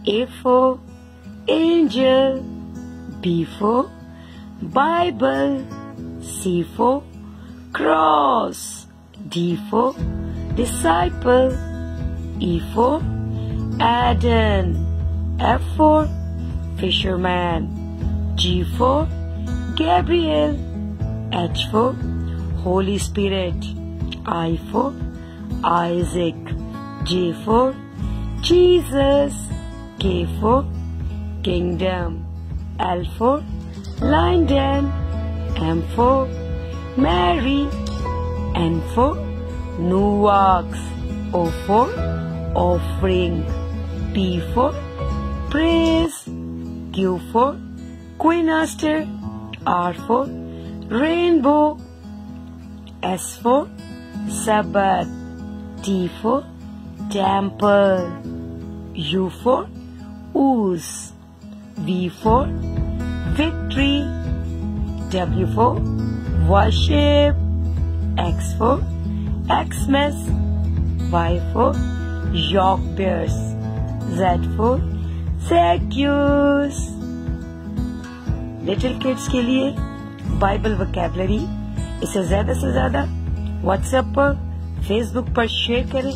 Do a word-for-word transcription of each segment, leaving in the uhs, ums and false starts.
A for angel, B for Bible, C for cross, D for disciple, E for Adam, F for fisherman, G for Gabriel, H for Holy Spirit, I for Isaac, J for Jesus, K for kingdom, L for London, M for Mary, N for Noax, O for offering, P for praise, Q for Queen Esther, R for rainbow, S for Sabbath, T for temple, U for ooze, V for victory, W for worship, X for Xmas, Y for York Bears, Z for Zacchaeus. Little kids के लिए Bible vocabulary इसे ज्यादा से ज्यादा WhatsApp पर, Facebook पर share करें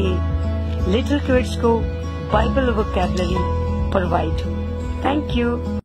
ताकि लिटिल किड्स को बाइबल वोकैबुलरी प्रोवाइड हो। Thank you.